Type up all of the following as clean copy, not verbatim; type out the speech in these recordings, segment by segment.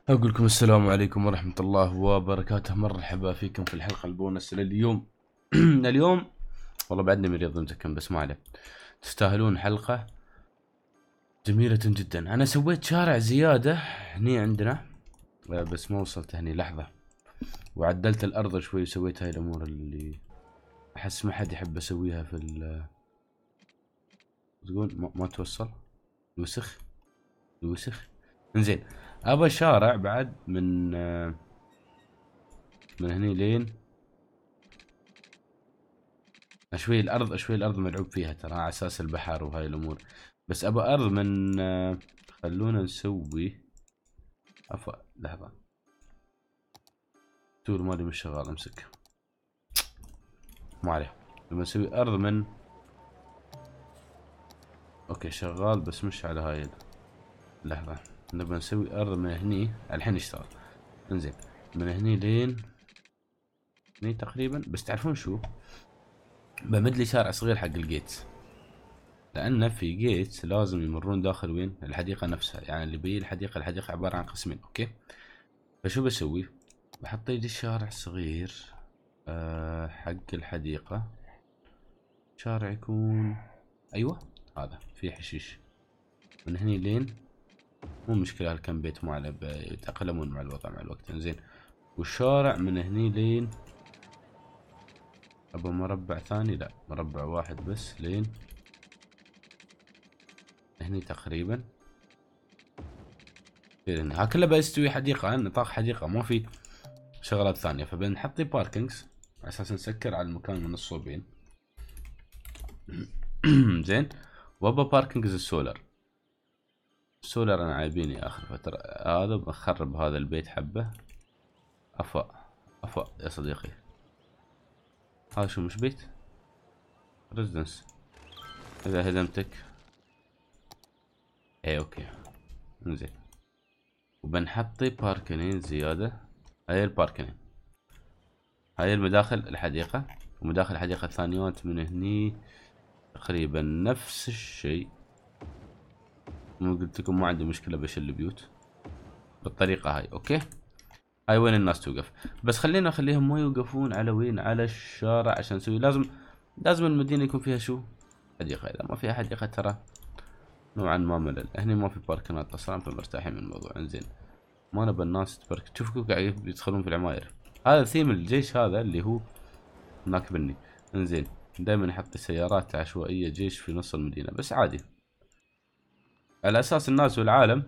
أقول لكم السلام عليكم ورحمة الله وبركاته. مرحبا فيكم في الحلقة البونس لليوم. اليوم والله بعدني مريض متكم، بس ما عليه، تستاهلون حلقة جميلة جدا. أنا سويت شارع زيادة هني عندنا، بس ما وصلت هني لحظة، وعدلت الأرض شوي وسويت هاي الأمور اللي أحس ما حد يحب أسويها في تقول ما توصل، يوسخ يوسخ. انزين، أبى شارع بعد من هني لين شوي الارض ملعوب فيها ترى، على اساس البحر وهاي الامور. بس ابى ارض من خلونا نسوي لحظة، التول مالي مش شغال، امسك ما عليه. لما نسوي ارض من اوكي شغال بس مش على هاي لحظة، نبغى نسوي ارض من هني الحين اشتغل. انزين، من هني لين هني تقريبا. بس تعرفون شو، بمد لي شارع صغير حق الجيت، لأن في جيت لازم يمرون داخل وين الحديقة نفسها، يعني اللي بي الحديقة عبارة عن قسمين. اوكي، فشو بسوي؟ بحط لي شارع صغير حق الحديقة، شارع يكون ايوه هذا في حشيش من هني لين، مو مشكلة هالكم بيت ما عليه، يتأقلمون مع الوضع مع الوقت. انزين، والشارع من هني لين، ابو مربع ثاني، لا مربع واحد بس لين هني تقريبا. ها كله بيستوي حديقة، نطاق حديقة، ما في شغلات ثانية. فبنحط لي باركنجز على اساس نسكر على المكان من الصوبين. زين، وابا باركنجز السولر انا عايبيني اخر فترة، هذا بخرب هذا البيت حبة. افا يا صديقي، هذا شو مش بيت ريزدنس؟ اذا هدمتك اي اوكي. انزين، وبنحطي باركنين زيادة. هاي الباركنين، هاي المداخل الحديقة، ومداخل الحديقة الثانيات من هني تقريبا نفس الشيء. مو قلت لكم ما عندي مشكلة بشيل البيوت بالطريقة هاي. اوكي، هاي وين الناس توقف، بس خلينا نخليهم ما يوقفون على وين، على الشارع، عشان نسوي لازم المدينة يكون فيها شو، حديقة. اذا ما فيها حديقة ترى نوعا ما ملل. هني ما في باركنات اصلا، فمرتاحين من الموضوع. انزين، ما نبى الناس تبارك، تشوفوا قاعد يدخلون في العماير. هذا ثيم الجيش هذا اللي هو هناك بني. انزين، دائما يحط سيارات عشوائية جيش في نص المدينة، بس عادي على اساس الناس والعالم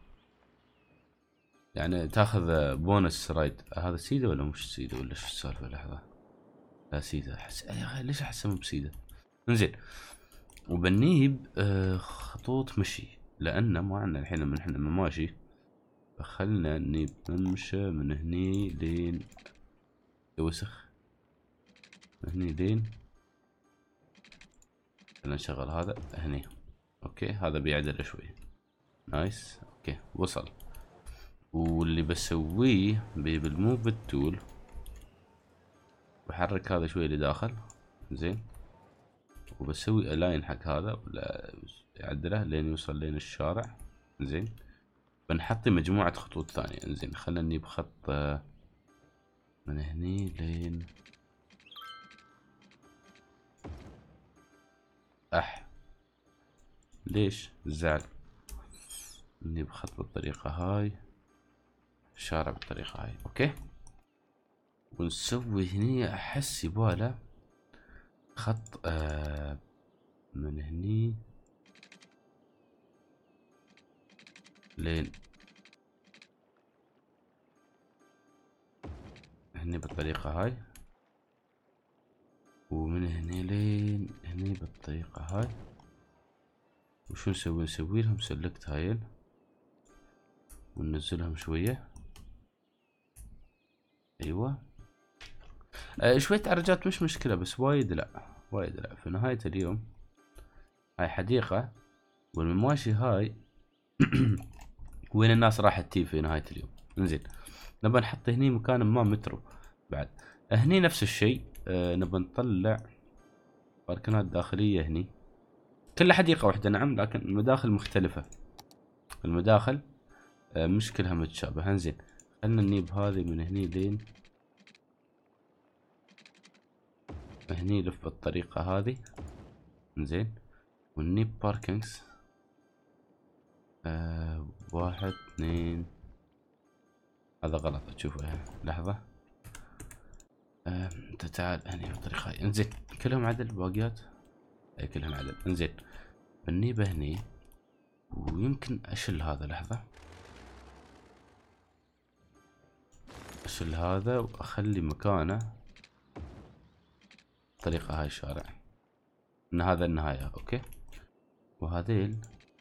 يعني تاخذ بونس رايد. هذا سيدة ولا مش سيدة ولا شو السالفة؟ لحظة، لا سيدة أحس... يا أخي ليش أحسهم بسيدة؟ انزين، وبنيب خطوط مشي، لأن ما عندنا الحين من احنا ماشي، فخلنا نيب نمشي من هني لين يوسخ، من هني لين، خلنا نشغل هذا هني. اوكي، هذا بيعدل شوي. نايس، اوكي وصل. واللي بسويه بالموف التول، بحرك هذا شوي لداخل. زين، وبسوي الاين حق هذا ولا اعدله لين يوصل لين الشارع. زين، بنحط مجموعة خطوط ثانية. زين، خلنا نجيب خط من هني لين ليش الزعل، نجيب خط بالطريقة هاي، الشارع بالطريقة هاي. اوكي، ونسوي هني احس يباله خط من هني لين هني بالطريقة هاي، ومن هني لين هني بالطريقة هاي. وشو نسوي لهم سلكت هايل وننزلهم شوية. ايوه، شوية عرجات مش مشكلة، بس وايد لا. في نهاية اليوم هاي حديقة، والمماشي هاي وين الناس راح تجي في نهاية اليوم. انزين، نبى نحط هني مكان ما مترو بعد. هني نفس الشيء، نبى نطلع باركنات داخلية هني، كل حديقة واحدة نعم، لكن المداخل مختلفة. المداخل مش كلها متشابهة. انزين خلنا نجيب هذه من هني لين هني، لف بالطريقة هذه. انزين ونجيب باركنجز 1 2. هذا غلط تشوفه، لحظة. انت تعال هني بالطريقة هاي. انزين كلهم عدل باقيات، اي كلهم عدل. انزين بنيبه هني، ويمكن اشيل هذا. لحظة، اشيل هذا واخلي مكانه الطريقة هاي الشارع، ان هذا النهاية. اوكي، وهذيل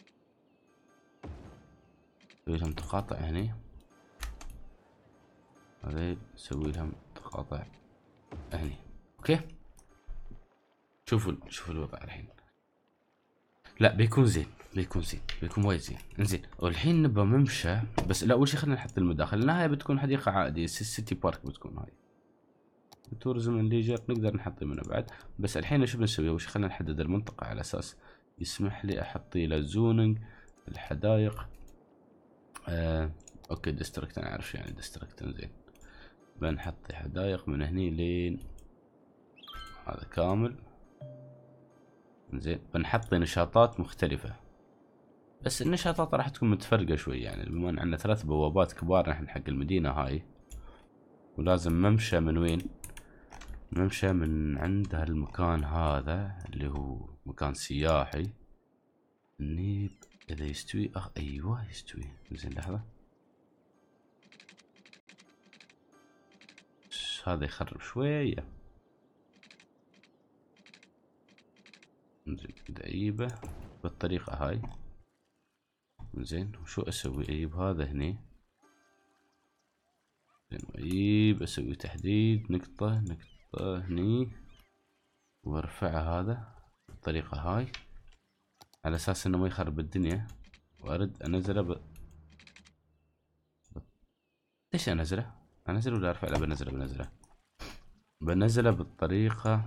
نسوي لهم تقاطع هني، هذيل نسوي لهم تقاطع هني. اوكي، شوفوا الوضع الحين. لا بيكون زين، بيكون وايد زين. انزين والحين نبى ممشى، بس لا اول شي خلينا نحط المداخل. النهاية بتكون حديقة عادية، سيتي بارك بتكون هاي. توريزم اند ليجر نقدر نحط منه بعد، بس الحين شو بنسوي؟ اول شي خلينا نحدد المنطقة على اساس يسمح لي احط له زوننج الحدائق. اوكي ديستركت، انا اعرف يعني ديستركت. انزين بنحط حدائق من هني لين هذا كامل. انزين بنحط نشاطات مختلفة، بس النشاطات راح تكون متفرقة شوي، يعني بما ان عندنا 3 بوابات كبار نحن حق المدينة هاي، ولازم ممشى من وين؟ ممشى من عند هالمكان هذا اللي هو مكان سياحي. نيب اذا يستوي ايوه يستوي. زين لحظة، هذا يخرب شوية. زين دعيبة بالطريقة هاي. زين وشو اسوي؟ اجيب هذا هني، زين اجيب اسوي تحديد نقطة هني، وارفع هذا بالطريقة هاي على اساس انه ما يخرب الدنيا. وارد انزله ليش انزله ولا ارفع؟ لا بنزله بالطريقة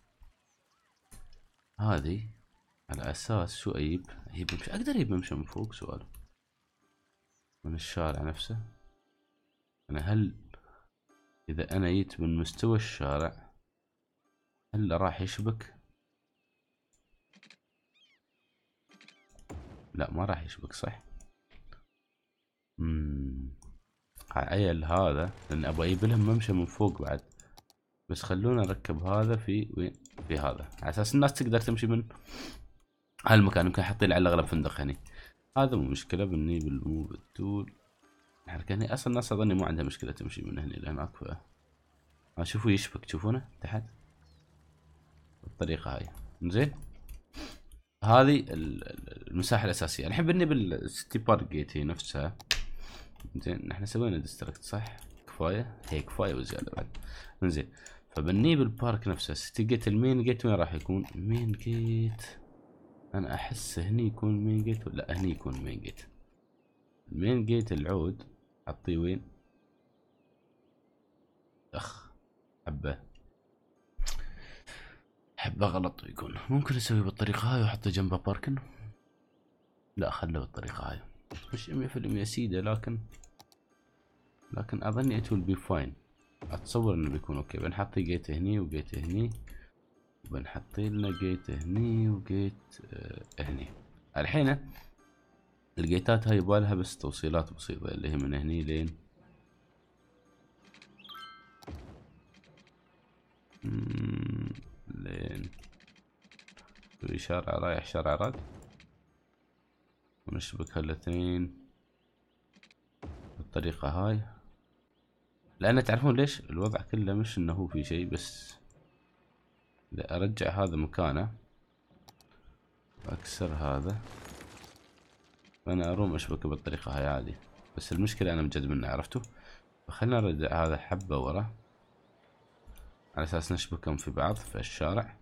هذه على اساس شو اجيب ممشى. اقدر اجيب ممشى من فوق؟ سؤال من الشارع نفسه. انا هل اذا انا جيت من مستوى الشارع هل راح يشبك؟ لا ما راح يشبك صح. عيل هذا لان ابغى اجيب لهم ممشى من فوق بعد، بس خلونا نركب هذا في وين؟ في هذا على اساس الناس تقدر تمشي من هالمكان. يمكن حاطين على الاغلب فندق هني، هذا مو مشكله. بني بالموف التول نحرك هني. اصلا الناس اظني ما عندها مشكله تمشي من هني لهناك. شوفوا يشبك، تشوفونه تحت بالطريقه هاي. زين هذه المساحه الاساسيه. الحين بني بالستي بارك جيت هي نفسها. زين احنا سوينا ديستركت صح، كفايه هي كفايه وزياده بعد. زين فبني بالبارك نفسه ستي جيت. المين جيت وين راح يكون؟ مين جيت انا احس هني يكون مين جيت، ولا هني يكون مين جيت؟ المين جيت العود حطيه وين؟ حبه غلط يكون. ممكن اسوي بالطريقه هاي واحطه جنبه باركن. لا خله بالطريقه هاي، مش 100% سيده، لكن اظني it will be fine. اتصور انه بيكون اوكي. بنحط جيت هني وجيت هني، وبنحط لنا جيت هني وجيت هني. الحين الجيتات هاي يبالها بس توصيلات بسيطة، اللي هي من هني لين في شارع رايح شارع راد، ونشبك هالاثنين بالطريقة هاي. لأن تعرفون ليش الوضع كله مش انه هو في شيء، بس اذا ارجع هذا مكانه واكسر هذا فانا اروم اشبكه بالطريقة هاي عادي. بس المشكلة انا مجد منه، عرفتوا؟ فخلنا نرجع هذا حبة ورا على اساس نشبكهم في بعض في الشارع.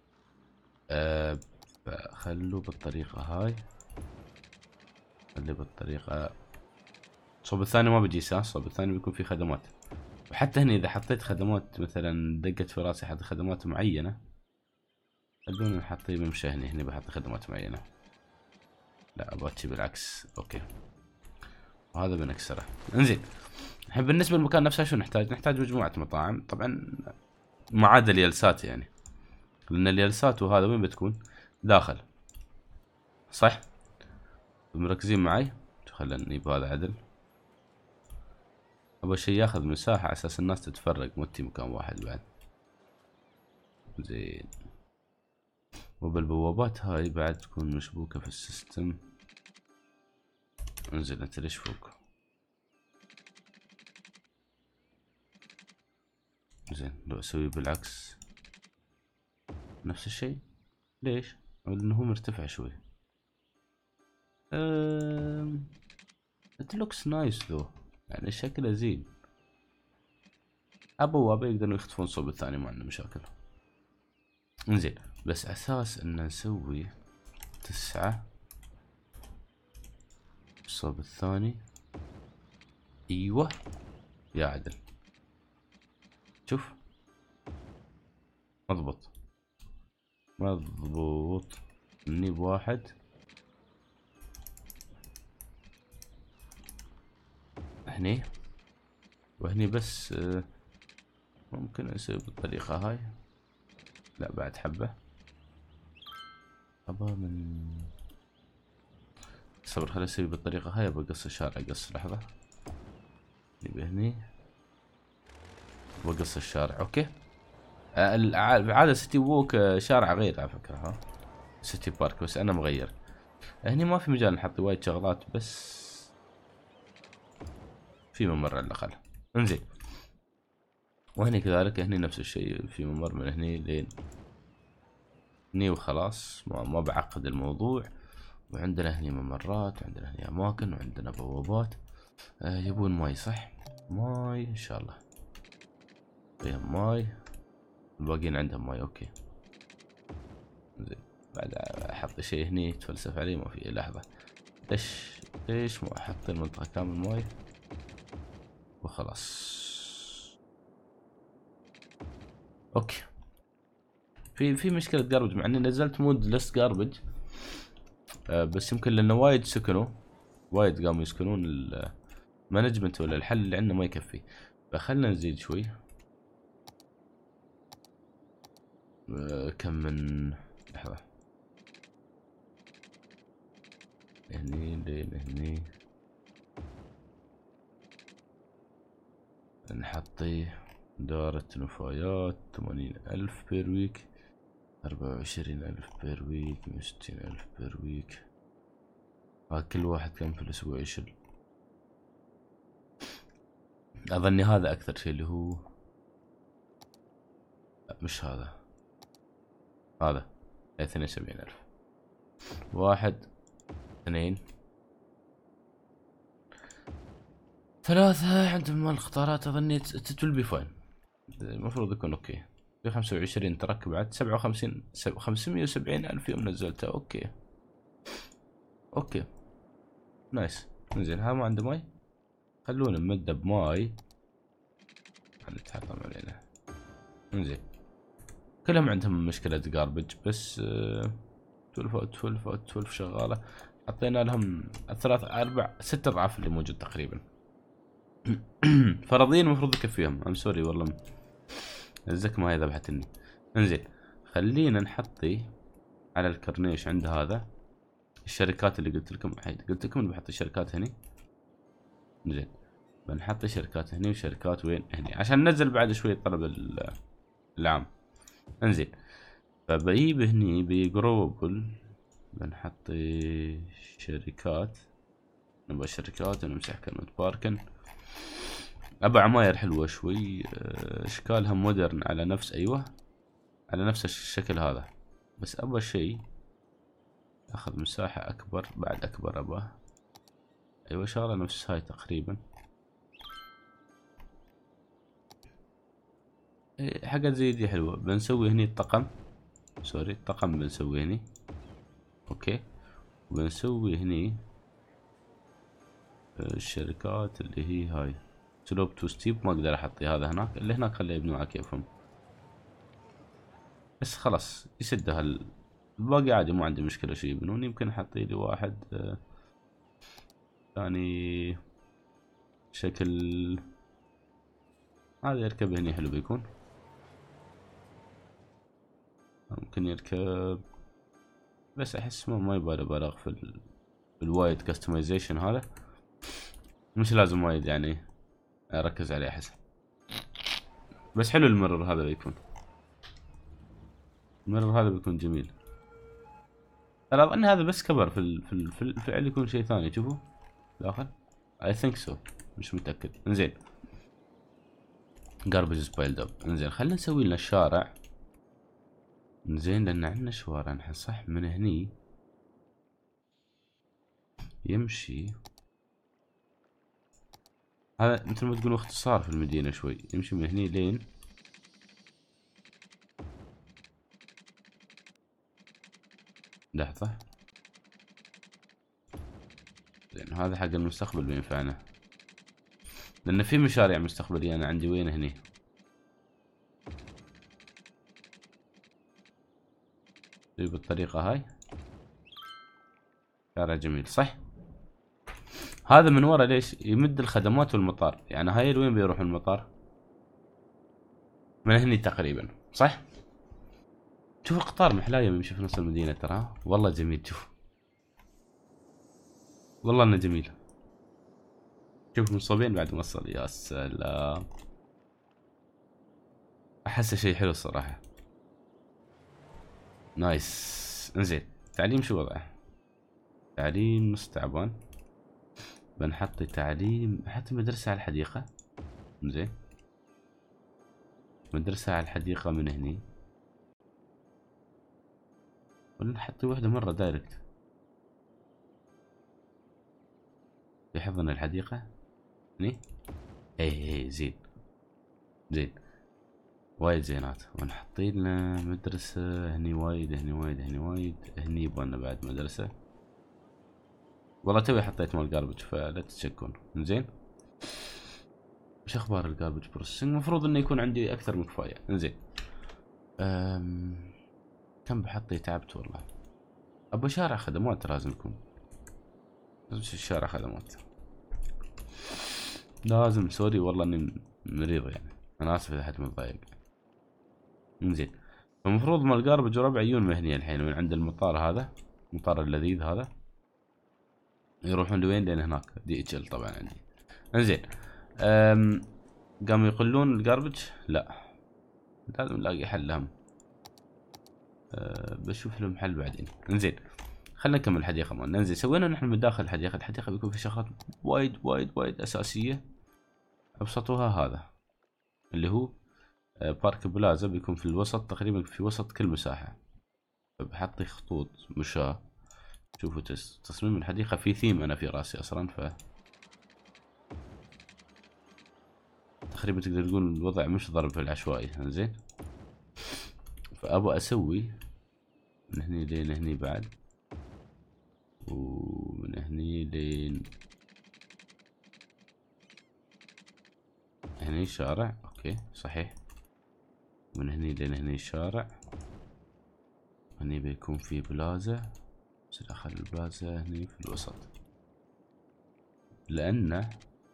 خلوا بالطريقة هاي، خلي بالطريقة. الصوب الثاني ما بيجي ساس، الصوب الثاني بيكون فيه خدمات. وحتى هنا اذا حطيت خدمات مثلا دقت في راسي حط خدمات معينة، خلونا نحط ممشى هني بحط خدمات معينة. لا ابغى بالعكس. اوكي وهذا بنكسره. انزين الحين بالنسبه للمكان نفسه شو نحتاج؟ نحتاج مجموعه مطاعم طبعا ما عدا اليلسات يعني، لان اليلسات وهذا وين بتكون؟ داخل صح؟ مركزين معي؟ خلينا نجيب هذا عدل. اول شيء ياخذ مساحه على اساس الناس تتفرق، مو تي مكان واحد بعد. زين وبالبوابات هاي بعد تكون مشبوكه في السيستم. انزل انت ليش فوق؟ زين لو اسوي بالعكس نفس الشيء. ليش؟ لانه هو مرتفع شوي. it looks nice though، يعني شكله زين. ابوابه يقدرون يختفون صوب الثاني ما عندنا مشاكل. انزين بس اساس ان نسوي 9 الصوب الثاني. ايوه يا عدل شوف مضبوط مضبوط. اني بواحد هني وهني بس ممكن اسوي بالطريقة هاي. لا بعد حبة ابا من صبر خليني اسوي بالطريقة هاي. بقص الشارع قص لحظة نبي هني بقص الشارع اوكي. عادة سيتي ووك شارع غير على فكرة ها سيتي بارك بس انا مغير. هني ما في مجال نحط وايد شغلات بس في ممر على الاقل. انزين وهني كذلك هني نفس الشيء في ممر من هني لين هني وخلاص ما بعقد الموضوع. وعندنا هني ممرات وعندنا هني اماكن وعندنا بوابات. يبون ماي صح؟ ماي ان شاء الله فيهم ماي. الباقيين عندهم ماي اوكي. زين بعد احط شيء هني يتفلسف عليه ما في لحظة. ليش ما احط المنطقة كامل ماي وخلاص. اوكي في مشكلة جاربج مع اني نزلت مود لست جاربج بس يمكن لانه وايد سكنوا وايد قاموا يسكنون المانجمنت ولا الحل اللي عندنا ما يكفي. فخلنا نزيد شوي. كم من لحظة هني لين هني نحطيه دارة نفايات 80,000 بير ويك 24,000 بير ويك 160,000 بير ويك. كل واحد كم في الأسبوع يشيل؟ أظني هذا أكثر شيء اللي هو مش هذا 72,000. 1 2 3 عندهم القطارات أظني تتول بي فاين المفروض يكون أوكي. في 25 ترك بعد 57 570,000 يوم نزلته أوكي نايس. نزين ها ما عنده ماي خلونا نمده بماي نتحطم علينا. انزين كلهم عندهم مشكلة جاربج بس 12 شغالة. حطينا لهم 6 أضعاف اللي موجود تقريبا. فرضيا المفروض يكفيهم. ام سوري والله الزكمة هاي ذبحتني. انزين خلينا نحطي على الكرنيش عند هذا الشركات اللي قلت لكم اني بحط الشركات هني. زين بنحط شركات هني وشركات وين هني عشان ننزل بعد شوي طلب العام. انزين فبجيب هني بجروبل بنحط شركات. نبغى شركات ونمسح كلمة باركن. ابى عماير حلوة شوي اشكالها مودرن على نفس على نفس الشكل هذا بس ابى شيء اخذ مساحة اكبر بعد اكبر ابى شغلة نفس هاي تقريبا. حاجة زي دي حلوة. بنسوي هني الطقم الطقم بنسوي هني اوكي. وبنسوي هني الشركات اللي هي هاي سلوب تو ستيب ما اقدر احطي هذا هناك. اللي هناك خليه يبنوا على كيفهم بس خلاص يسدها الباقي عادي ما عندي مشكلة شي يبنون. يمكن احطي لي واحد ثاني شكل هذا يركب هني حلو بيكون. ممكن يركب بس احس ما يبالي بالغ في الوايد كستمايزيشن هذا، مش لازم وايد يعني اركز عليه احس. بس حلو المرر هذا بيكون، المرر هذا بيكون جميل. ترى اظن هذا بس كبر في الفعل يكون شيء ثاني. شوفوا داخل I think so، مش متأكد. انزين garbage is piled up. انزين خلينا نسوي لنا الشارع. انزين لان عندنا شوارع نحن صح، من هني يمشي. هذا مثل ما تقولوا اختصار في المدينة شوي، يمشي من هني لين لحظة. لأن هذا حق المستقبل بينفعنا، لأن في مشاريع مستقبلية أنا عندي. وين هني؟ بالطريقة هاي شارع جميل صح. هذا من ورا ليش يمد الخدمات والمطار، يعني هاي وين بيروح المطار؟ من هني تقريبا صح. شوف القطار محلاية يمشي في نص المدينة، ترى والله جميل. شوف والله انه جميل. شوف منصوبين بعد ما وصل، يا سلام. احسه شيء حلو الصراحة. نايس. انزين تعليم شو وضعه؟ تعليم نص تعبان. بنحط تعليم، حتى مدرسة على الحديقة. انزين مدرسة على الحديقة من هني، ولا نحط واحدة مرة دايركت يحضن الحديقة هني. اي زين زين وايد زينات. ونحط لنا مدرسة هني وايد، هني وايد، هني وايد، هني يبغالنا بعد مدرسة. والله توي حطيت مال جاربج فلا تتشكون. انزين وش اخبار الجاربج بروسيسنج؟ المفروض انه يكون عندي اكثر من كفاية. انزين كم بحطي؟ تعبت والله. ابو شارع خدمات لازم يكون، شارع خدمات لازم. سوري والله اني مريض يعني، انا اسف اذا حد متضايق. انزين المفروض مال الجاربج وربع عيون مهنية الحين من عند المطار هذا، المطار اللذيذ هذا، يروحون لوين؟ لين هناك دي اتش ال طبعا عندي. انزين قاموا يقلون الجاربج؟ لا لازم نلاقي حل لهم. بشوف لهم حل بعدين. انزين خلينا نكمل الحديقة مالنا. ننزل سوينا نحن من داخل الحديقة. الحديقة بيكون في شغلات وايد وايد وايد أساسية، أبسطها هذا اللي هو بارك بلازا. بيكون في الوسط تقريبا، في وسط كل مساحة. بحطي خطوط مشاة. شوفوا تصميم الحديقة في ثيم أنا في راسي أصلا، ف تقريبا تقدر تقول الوضع مش ضرب في العشوائي. زين فأبغى أسوي من هني لين هني بعد، ومن هني لين هني شارع. اوكي صحيح. من هني لين هني شارع. هني بيكون في بلازا، بس اخلي البلازا هني في الوسط، لانه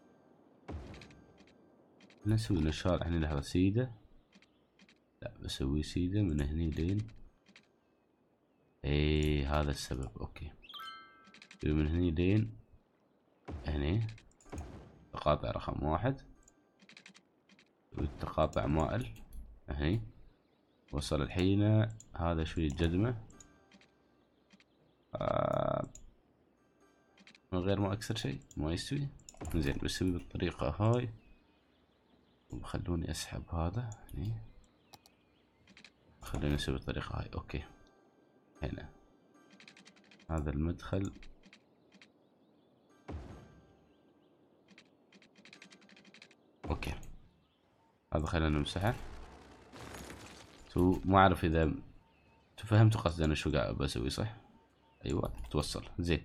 نسوي لنا شارع هني. لحظة سيدة، لا بسوي سيدة من هني لين ايه هذا السبب. اوكي من هني لين هني تقاطع رقم 1 والتقاطع مائل هني. وصل الحين هذا شوية جدمة من غير ما اكسر شيء ما يستوي. زين بسوي بالطريقة هاي، وخلوني اسحب هذا هني. خلوني اسوي بالطريقة هاي. اوكي هنا هذا المدخل. اوكي هذا خلينا نمسحه. ما اعرف اذا فهمتوا قصدي انا شو قاعد بسوي صح. ايوه توصل زين،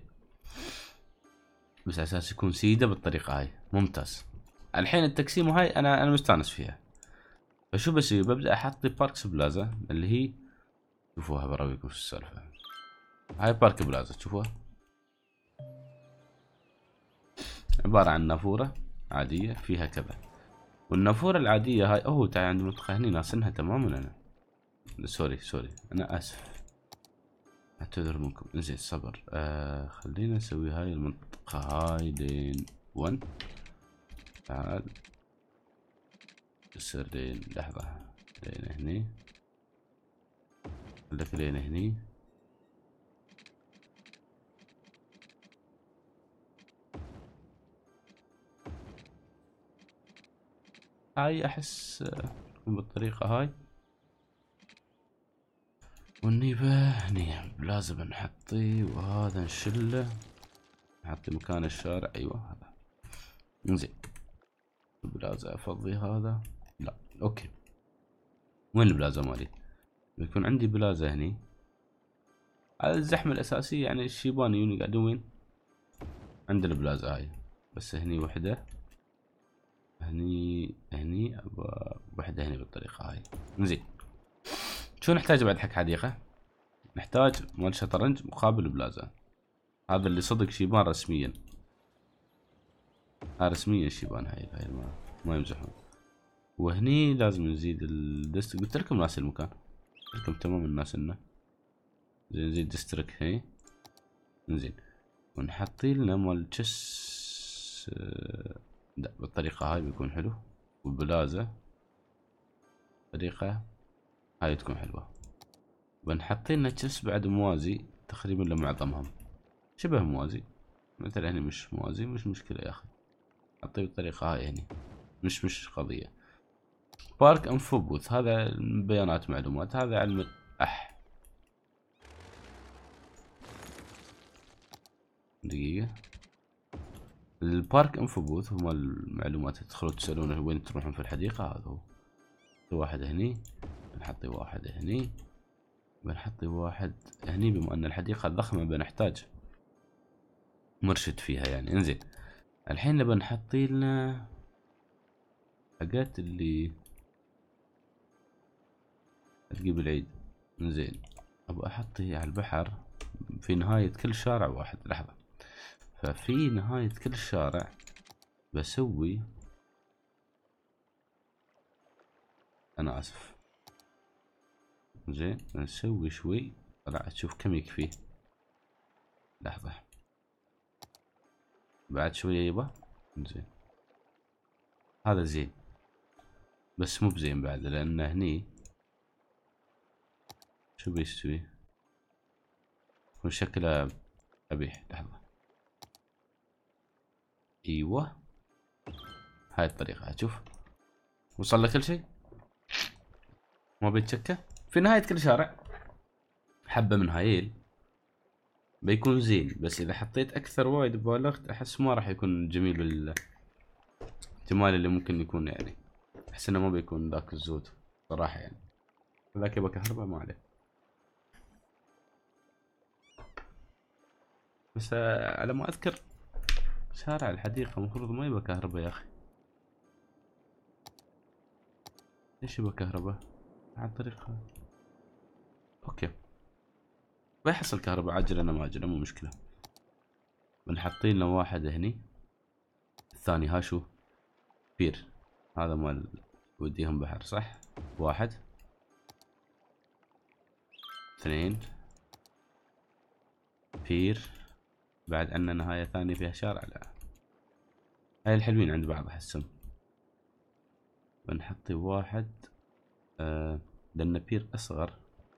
بس على اساس يكون سيده بالطريقه هاي. ممتاز. الحين التقسيمه هاي انا مستانس فيها. فشو بسوي؟ ببدا احط باركس بلازا اللي هي، شوفوها براويكم شو السالفه. هاي بارك بلازا تشوفوها عباره عن نافوره عادية فيها كذا. والنافورة العادية هاي تعال عند المنطقة هني ناسنها تماما انا. سوري انا اسف، اعتذر منكم. انزين صبر، خلينا نسوي هاي المنطقة هاي لين 1. تعال يصير لين لحظة، لين هني، خليك لين هني. هاي احس تكون بالطريقة هاي. والنيبة هني لازم نحطيه، وهذا نشله نحطي مكان الشارع. ايوه هذا انزين. البلازا افضي هذا، لا اوكي. وين البلازا مالي؟ بيكون عندي بلازا هني على الزحمة الاساسية، يعني الشيبان يجون يقعدون وين؟ عند البلازا هاي. بس هني وحدة، هني وحدة هني بالطريقة هاي. انزين شو نحتاج بعد حق حديقة؟ نحتاج مال شطرنج مقابل بلازا. هذا اللي صدق شيبان رسميا، رسميا شيبان هاي ما يمزحون. وهني لازم نزيد الدست. قلت لكم ناس المكان، قلت لكم تمام الناس لنا. زين نزيد دسترك هني. نزين ونحطي لنا مال تشس. لا بالطريقة هاي بيكون حلو. وبلازا الطريقة هاي تكون حلوة. بنحط لنا تشس بعد موازي تقريبا لمعظمهم، شبه موازي. مثلا هني مش موازي، مش مشكلة يا اخي، حطيه بالطريقة هاي هني، مش قضية. بارك انفو بوث، هذا بيانات معلومات، هذا علم دقيقة. البارك انفو بوث هو المعلومات، تدخلون تسألونه وين تروحون في الحديقة. هذا هو. واحد هني، بنحطي واحد هني، بنحطي واحد هني. بما ان الحديقة ضخمة بنحتاج مرشد فيها يعني. انزين الحين نبى نحطي لنا حاجات اللي تجيب العيد. انزين ابغى احطي على البحر في نهاية كل شارع واحد. لحظة، ففي نهاية كل شارع بسوي، انا اسف، زين نسوي شوي. طلع تشوف كم يكفي. لحظة بعد شوية يبا. زين هذا زين، بس مو بزين بعد، لان هني شو بيستوي يكون شكله قبيح. لحظة، ايوه هاي الطريقة. شوف وصل لك كل شيء، ما بيتشكى. في نهاية كل شارع حبة من هايل بيكون زين، بس اذا حطيت اكثر وايد بالغت احس ما راح يكون جميل بالاحتمال اللي ممكن يكون. يعني احس انه ما بيكون ذاك الزود صراحة يعني. ذاك يبقى كهرباء ما عليه. بس على ما اذكر شارع الحديقة المفروض ما يبقى كهرباء يا اخي. ليش يبقى كهرباء على الطريقة؟ اوكي بيحصل كهرباء عاجلة ما عاجلة مو مشكلة. بنحطين له واحد هني. الثاني ها شو؟ بير، هذا مال وديهم بحر صح؟ واحد، اثنين، بير. بعد عندنا نهاية ثانية فيها شارع. لا هاي الحلوين عند بعض احسهم. بنحطي واحد لان بير اصغر.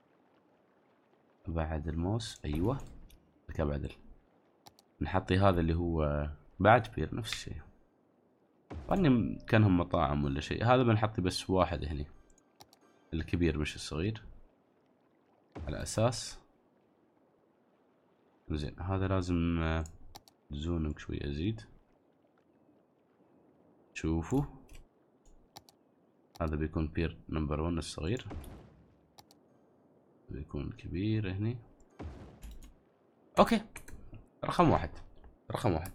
بعد الموس ايوه ذكاء بعدل. نحطي هذا اللي هو بعد بير نفس الشيء، واني كانهم مطاعم ولا شيء. هذا بنحطي بس واحد هني الكبير مش الصغير على اساس. زين هذا لازم زونك شوي ازيد. شوفوا هذا بيكون بير نمبر 1 الصغير، بيكون كبير هني. اوكي رقم واحد، رقم واحد.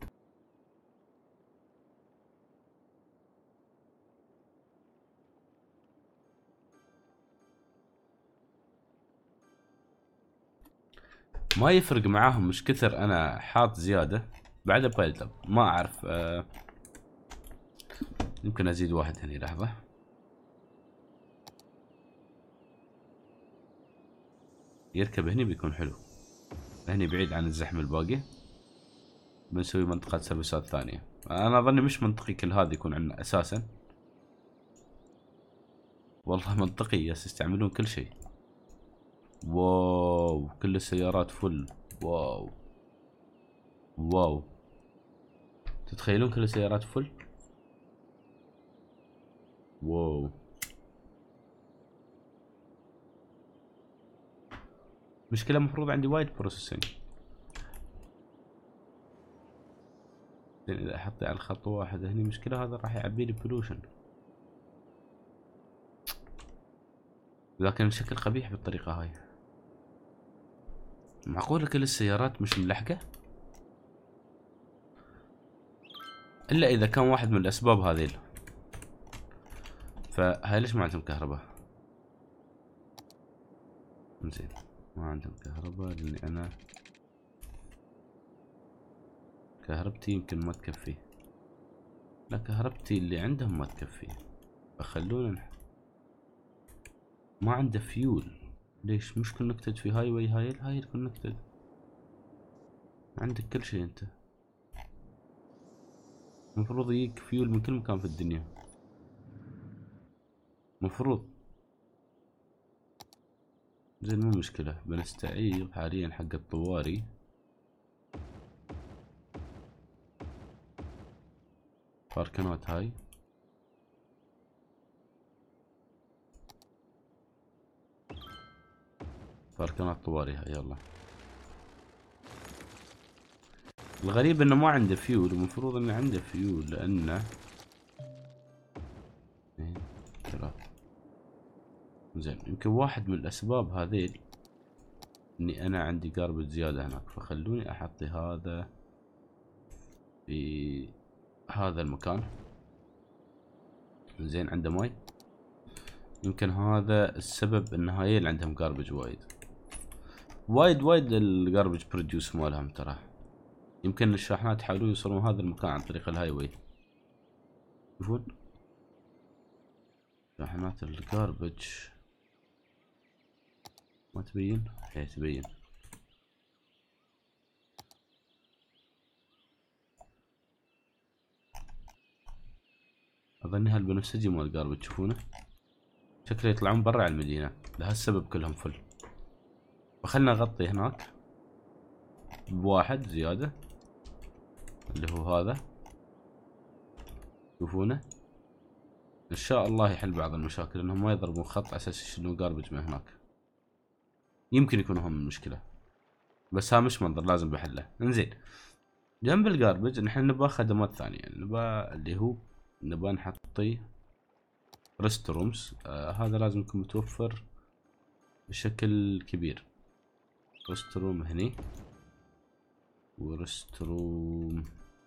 ما يفرق معاهم مش كثر انا حاط زيادة بعد بايلد اب. ما اعرف يمكن ازيد واحد هني لحظة. يركب هني بيكون حلو، هني بعيد عن الزحمة الباقي. بنسوي منطقة سيرفيسات ثانية. انا اظني مش منطقي كل هذا يكون عندنا اساسا. والله منطقي، يستعملون كل شيء. واو كل السيارات فل. واو واو، تتخيلون كل السيارات فل. واو. مشكلة المفروض عندي وايد بروسيسنج. اذا احطي على الخطوة واحدة هني مشكلة، هذا راح يعبي لي بولوشن، لكن الشكل قبيح بالطريقة هاي. معقولة كل السيارات مش ملحقة؟ الا اذا كان واحد من الاسباب هذيل. فهاي ليش ما عندهم كهرباء؟ زين ما عندهم كهرباء لاني انا كهربتي يمكن ما تكفي. لا كهربتي اللي عندهم ما تكفي، فخلونا ما عنده فيول. ليش مش كونكتد في هاي واي؟ هاي الكونكتد. عندك كل شيء انت، المفروض يجيك فيول من كل مكان في الدنيا، مفروض. زين مو مشكلة، بنستعير حاليا حق الطواري. باركنات هاي باركنات طواري هاي. يلا الغريب انه ما عنده فيول، المفروض انه عنده فيول لانه ثلاثة. زين يمكن واحد من الاسباب هذيل اني انا عندي قاربة زيادة هناك، فخلوني احطي هذا في هذا المكان. زين عنده ماي، يمكن هذا السبب ان هايل عندهم قاربج وايد القاربج بروديوس مالهم ترى. يمكن الشاحنات يحاولون يوصلون هذا المكان عن طريق الهاي واي. شوفون شاحنات القاربج ما تبين، هي تبين. اظن هالبنفسجي مال القاربج تشوفونه شكله يطلعون برا على المدينة، لهالسبب كلهم فل. فخلنا نغطي هناك بواحد زيادة اللي هو هذا. شوفونه ان شاء الله يحل بعض المشاكل، انهم ما يضربون خط على اساس يشيلون قاربج من هناك. يمكن يكونوا هم المشكلة، بس ها مش منظر لازم بحله. انزين جنب القاربج نحن نبغى خدمات ثانية، نبغى اللي هو نبغى نحطي ريست رومز. هذا لازم يكون متوفر بشكل كبير. ريست روم هني وريست روم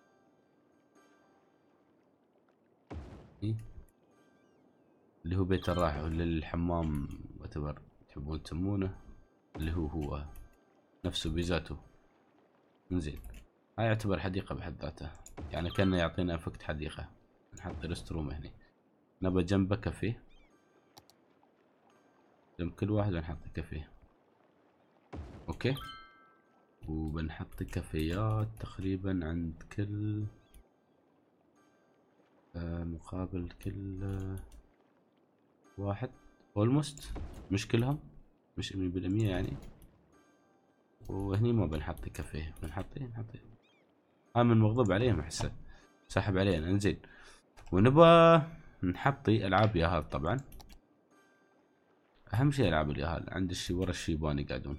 اللي هو بيت الراحة ولا الحمام وتبر تحبون تسمونه، اللي هو نفسه بذاته. انزين هاي يعتبر حديقة بحد ذاته، يعني كأنه يعطينا افكت حديقة. نحط ريست روم هني، نبى جنبه كافيه، جنب كل واحد بنحط كافيه. اوكي، وبنحط كافيات تقريبا عند كل مقابل كل واحد اولموست، مش كلهم، مش 100% يعني. وهني ما بنحط كافيه، نحط من مغضوب عليهم احسه ساحب علينا. انزين ونبى نحطي العاب ياهال طبعا، اهم شيء العاب الياهال. عند ورا الشيبان يقعدون،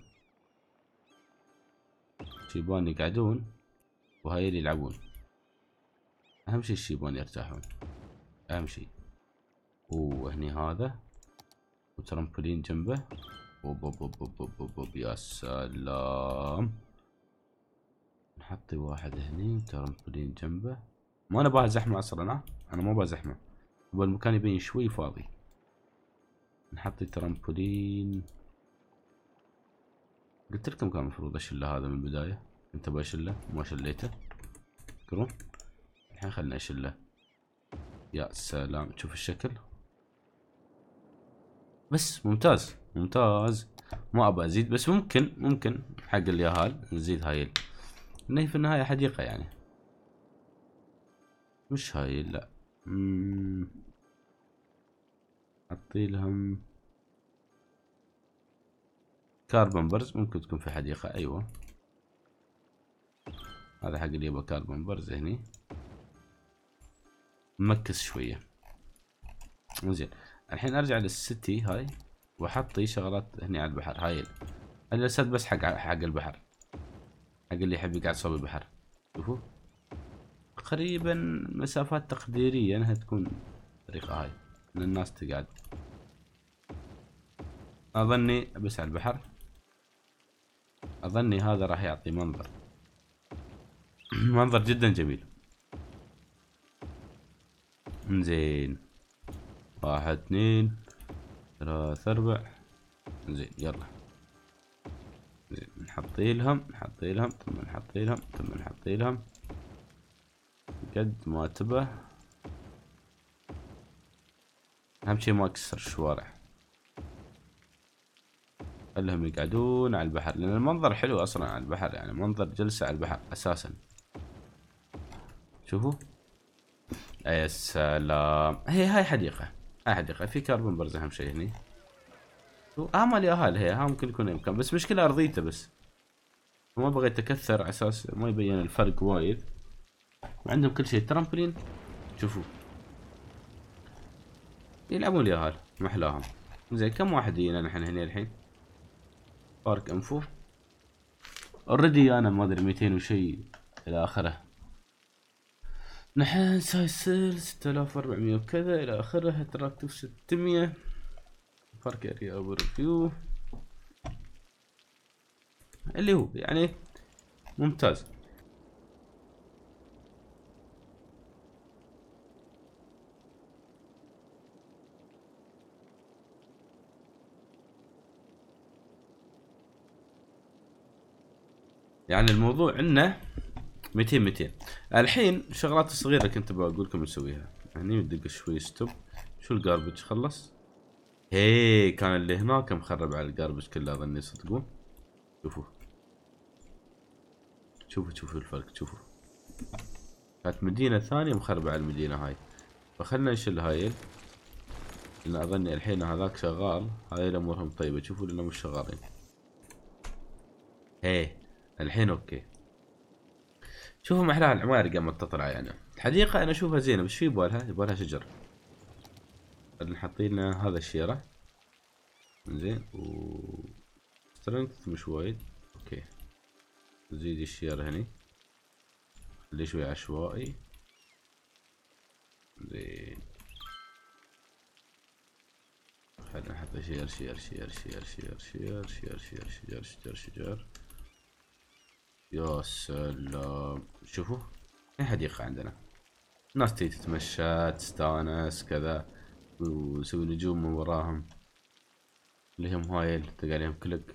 شيبان يقعدون وهاي اللي يلعبون. اهم شيء الشيبان يرتاحون، اهم شيء. وهني هذا وترامبولين جنبه. بوب يا سلام. نحطي واحد هني وترامبولين جنبه. ما نبغى زحمة اصلا، انا ما ابغى زحمة، ابغى المكان يبين شوي فاضي. نحطي ترامبولين. قلت لكم كان المفروض اشله هذا من البداية، كنت ابغى اشله ما شليته. تذكرون؟ الحين خلنا اشله. يا سلام شوف الشكل بس ممتاز ممتاز. ما ابى ازيد بس ممكن حق اليهال نزيد هاي انه في النهاية حديقة يعني. مش هاي لا حطي لهم كاربون برز ممكن تكون في حديقة. ايوه هذا حق اللي يبغى كاربون برز هني مكس شوية. زين الحين ارجع للسيتي هاي واحطي شغلات هني على البحر. هاي الاسد بس حق البحر، حق اللي يحب يقعد صوب البحر. شوفوا تقريبا مسافات تقديرية انها تكون الطريقة هاي ان الناس تقعد. اظني بس على البحر اظني هذا راح يعطي منظر منظر جدا جميل. زين 1 2 3 4 زين يلا. زين نحطي لهم ثم نحطي لهم قد ما تبه. اهم شي ما اكسر الشوارع، خلهم يقعدون على البحر لان المنظر حلو اصلا على البحر يعني منظر جلسة على البحر اساسا. شوفوا يا سلام هاي حديقة. هاي حديقة في كربون برز اهم شي هني. امل يا اهل هي ها ممكن يكون امكان بس مشكلة ارضيته بس ما بغيت اكثر على اساس ما يبين الفرق وايد. وعندهم كل شيء ترامبلين. شوفوا يلعبون اليهال محلاهم. زين كم واحد يجينا نحن هنا الحين؟ بارك انفو اوريدي انا ما ادري 200 وشي الى اخره. نحن سايسل 6400 وكذا الى اخره. تراكتف 600 بارك اريا اوفر فيو اللي هو يعني ممتاز. يعني الموضوع عندنا 200 الحين شغلات الصغيرة كنت بقول لكم نسويها. هني ندق شوي ستوب. شو الجاربج خلص؟ هي كان اللي هناك مخرب على الجاربج كله اظني صدقون. شوفوا شوفوا الفرق. شوفوا كانت مدينة ثانية مخربة على المدينة هاي. فخلنا نشيل هاي لان اظني الحين هذاك شغال. هاي امورهم طيبة. شوفوا لانه مش شغالين. هي الحين اوكي. شوفوا ما احلاها العماير قامت تطلع يعني. الحديقة انا اشوفها زينة بس شو يبغالها شجر. نحط لنا هذا الشيرة زين و سترينث مش وايد. اوكي نزيد الشيرة هني خليه شوي عشوائي. زين خلينا نحط شير شجر. يا سلام شوفوا هي حديقة عندنا. الناس تيجي تتمشى تستانس كذا ويسوي نجوم من وراهم اللي هم هاي تلقى عليهم كليك.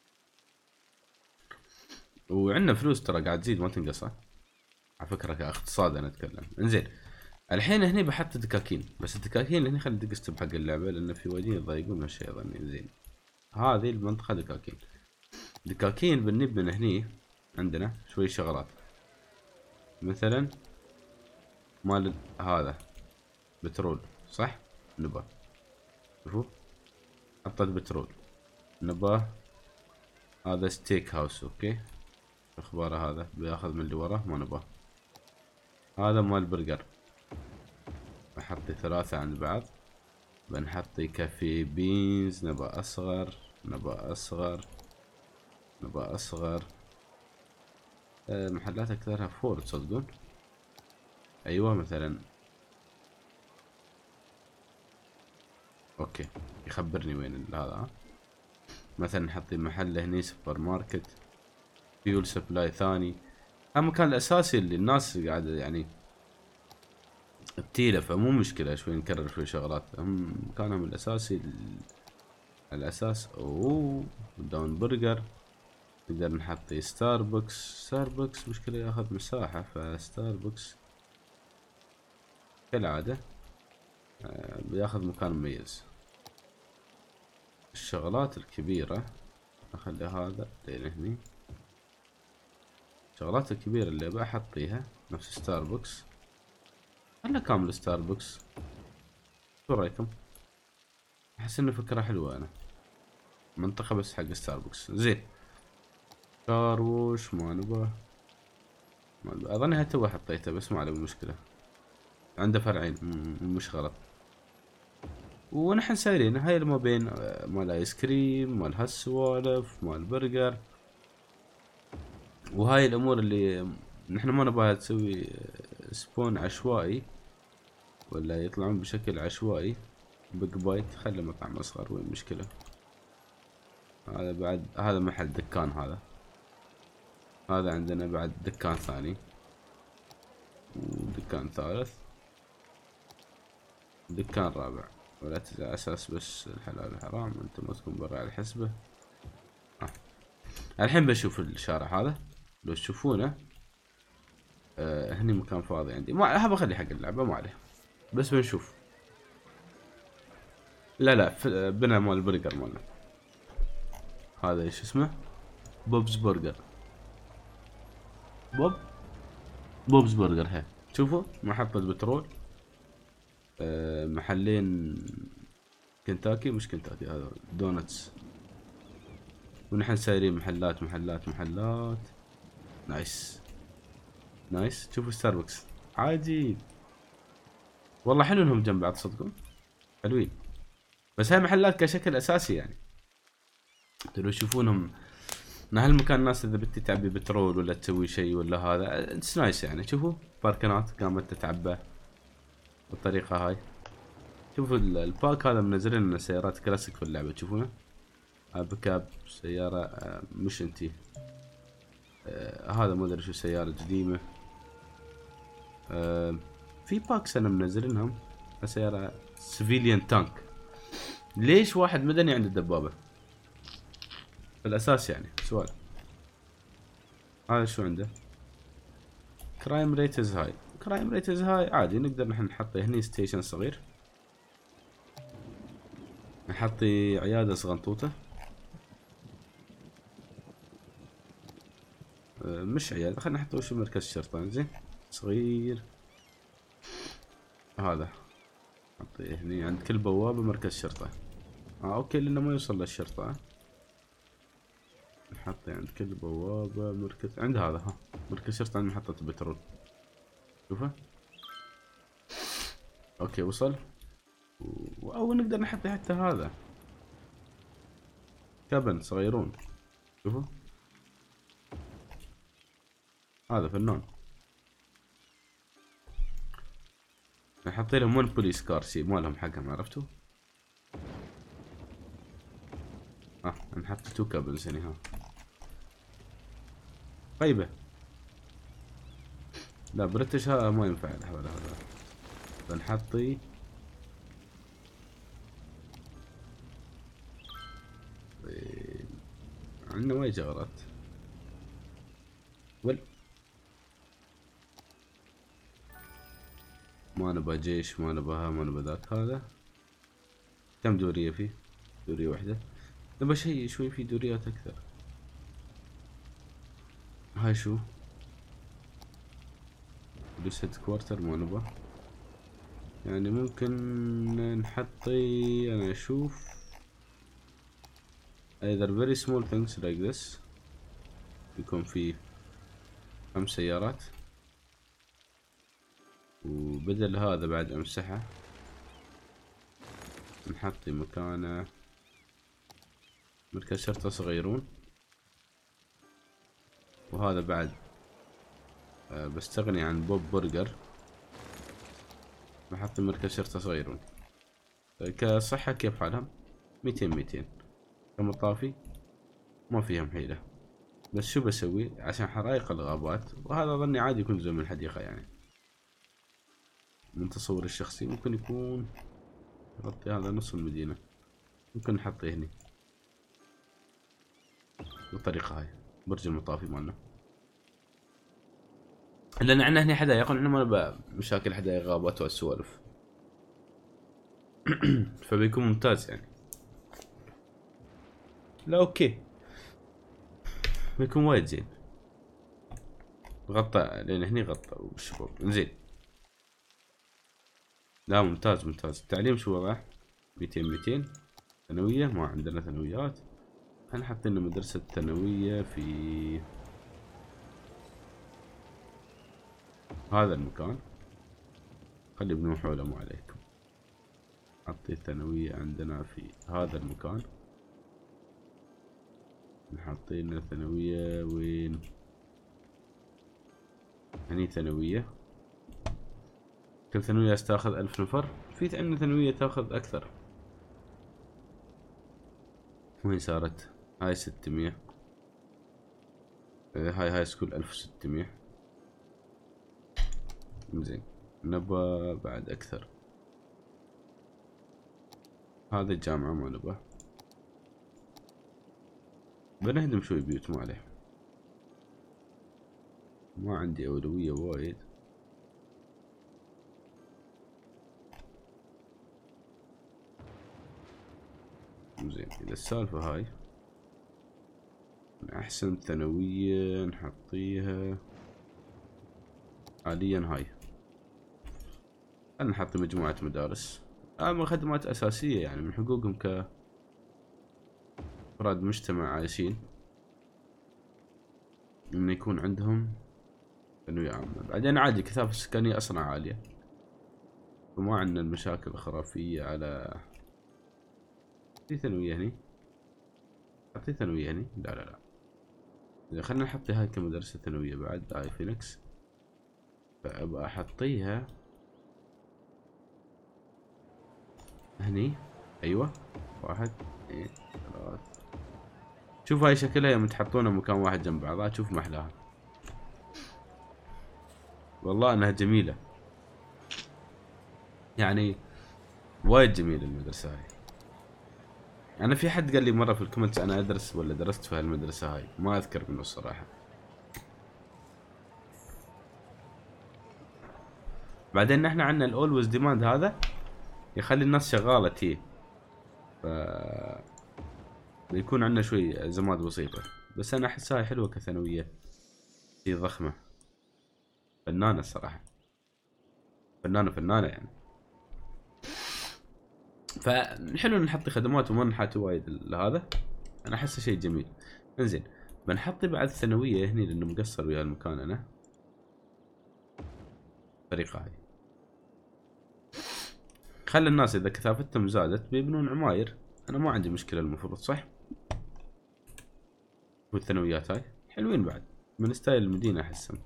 وعندنا فلوس ترى قاعد تزيد ما تنقص على فكرة كاقتصاد انا اتكلم. انزين الحين هني بحط دكاكين بس الدكاكين هني خلي دق ستوب حق اللعبة لان في وايدين يضايقون هالشي اظني. زين هذه المنطقة دكاكين بنب من هني. عندنا شوي شغلات مثلا مال هذا بترول صح نبا. شوفوا حطيت بترول نبا. هذا ستيك هاوس اوكي اخباره هذا بياخذ من اللي وراه ما نبا. هذا مال برجر بحط 3 عند بعض. بنحط كافي بينز نبا اصغر. محلات اكثرها فور تصدقون. ايوه مثلا اوكي يخبرني وين هذا. مثلا نحط محل هني سوبر ماركت فيول سبلاي ثاني. المكان الاساسي اللي الناس قاعده يعني بتيله فمو مشكله شوي نكرر شوي شغلات. هم مكانهم الاساسي الاساس. اوه داون برجر نقدر نحط ستاربكس مشكله ياخذ مساحه فستاربكس كالعاده بياخذ مكان مميز. الشغلات الكبيرة اخلي هذا لين هني. الشغلات الكبيرة اللي بحطيها نفس ستاربكس، خلنا كامل ستاربكس. شو رايكم؟ احس انه فكرة حلوة. انا منطقة بس حق ستاربكس زين. كاروش ما نبغى، اظنها تو حطيته بس ما عليه مشكلة. عنده فرعين مش غلط. ونحن سايرين هاي ما بين مال ايس كريم، مال هالسوالف، مال برجر، وهاي الامور اللي نحن ما نبغاها تسوي سبون عشوائي ولا يطلعون بشكل عشوائي. بيج بايت خلي مطعم اصغر، وين المشكلة؟ هذا بعد هذا محل دكان. هذا عندنا بعد دكان ثاني ودكان ثالث دكان رابع. ولا على اساس بس الحلال والحرام انتم ما تكون برا الحسبة. الحين بشوف الشارع هذا لو تشوفونه. هني مكان فاضي عندي، ما هبى اخلي حق اللعبة ما عليه، بس بنشوف. لا بنا مال البرجر مالنا هذا ايش اسمه؟ بوبز برجر. بوبز برجر. هي شوفوا محطة بترول. محلين كنتاكي، مش كنتاكي هذا دونتس. ونحن سايرين محلات محلات محلات. نايس. شوفوا ستاربكس عادي. والله حلو انهم جنب بعض صدقوا، حلوين. بس هاي محلات كشكل اساسي يعني تقدروا تشوفونهم من هالمكان. الناس اذا بتي تعبي بترول ولا تسوي شيء ولا هذا اتس نايس يعني. شوفوا باركنات قامت تتعبى بالطريقة هاي. شوفوا الباك هذا منزل لنا سيارات كلاسيك في اللعبة تشوفونه. بكاب سيارة مش انتي. هذا ما ادري شو سيارة قديمة. في باكس انا منزلينهم. سيارة سيفيليان تانك. ليش واحد مدني عنده دبابة في الاساس يعني؟ سؤال. هذا شو عنده؟ كرايم ريتز هاي. كرايم ريتز هاي عادي نقدر نحن نحطه هني. ستيشن صغير نحطي عيادة صغنطوطة. مش عيادة، خلينا نحطه شو مركز شرطة زين صغير. هذا نحطيه هني عند كل بوابة مركز شرطة. اوكي لانه ما يوصل للشرطة. نحطه عند كل بوابة مركز. عند هذا مركز شرطة عند محطة بترول. شوفه اوكي وصل. او نقدر نحط حتى هذا كابن صغيرون. شوفوا هذا فنان. نحط لهم 1 بوليس كار شي ما لهم حقهم عرفتوا. نحط 2 كابنز هنا. طيبة. لا بريتش هذا ما ينفع له ولا هذا. بنحطي عندنا وايد شغلات. ما نبغى جيش، ما نبغى ما نبغى ذاك. هذا كم دورية فيه؟ دورية واحدة. نبغى شيء شوي فيه دوريات أكثر. هاي شو؟ بس هيد كوارتر ما نبغى يعني. ممكن نحطي أنا أشوف either very small things like this. يكون فيه 5 سيارات. وبدل هذا بعد امسحه نحطي مكانه مركز شرطة صغيرون. وهذا بعد بستغني عن بوب برجر. بحط مركز شرطة صغيرون. كصحة كيف حالهم؟ 200 كمطافي ما فيهم حيلة. بس شو بسوي عشان حرائق الغابات؟ وهذا ظني عادي يكون جزء من الحديقة يعني. من تصور الشخصي ممكن يكون نغطي هذا نص المدينة. ممكن نحطيه هني بالطريقة هاي. برج المطافي مالنا. لان عندنا هنا حدائق. احنا ما نبى مشاكل حدائق غابات والسوالف. فبيكون ممتاز يعني. لا اوكي، بيكون وايد زين. غطى لين هني، غطى والشباب زين. لا ممتاز ممتاز. التعليم شو وضعه؟ 200 ثانوية، ما عندنا ثانويات. احنا حاطين مدرسة ثانوية في هذا المكان. خلي يبنون حوله مو عليكم. حطي الثانوية عندنا في هذا المكان. حاطين ثانوية وين؟ هني ثانوية. كل ثانوية تاخذ 1000 نفر. في عندنا ثانوية تاخذ أكثر. وين صارت؟ هاي 600. هاي سكول 1600. زين، نبى بعد أكثر. هذا الجامعة ما نبى. بنهدم شوي بيوت ما عليه. ما عندي أولوية وايد. زين، إذا السالفة هاي أحسن ثانوية نحطيها حاليا هاي. خلنا نحط مجموعة مدارس. أما خدمات أساسية يعني من حقوقهم كأفراد مجتمع عايشين، إنه يكون عندهم ثانوية عامة. بعدين عادي الكثافة السكانية أصلا عالية، وما عندنا المشاكل الخرافية. على في ثانوية هني، حطي ثانوية هني. لا لا لا، إذا خلنا نحطي هاي كمدرسة ثانوية بعد. هاي فينيكس، فأبغى أحطيها هني. أيوة، 1 2 3. شوف هاي شكلها يوم تحطونها مكان واحد جنب بعضها، شوف ما أحلاها. والله انها جميلة يعني، وايد جميلة المدرسة هاي. انا في حد قال لي مرة في الكومنتس انا ادرس ولا درست في هالمدرسة هاي، ما اذكر منه الصراحة. بعدين نحن عندنا الاولويز ديماند هذا يخلي الناس شغالة تي، ف بيكون عندنا شوي ازمات بسيطة. بس انا احسها حلوة كثانوية، هي ضخمة، فنانة الصراحة، فنانة فنانة يعني. فحلو نحط خدمات وما نحاتي وايد لهذا. انا احسه شيء جميل. انزين، بنحط بعد ثانوية هني لانه مقصر ويا المكان انا. الطريقة هاي خلي الناس اذا كثافتهم زادت بيبنون عماير. انا ما عندي مشكلة المفروض، صح؟ والثانويات هاي حلوين بعد، من ستايل المدينة احسهم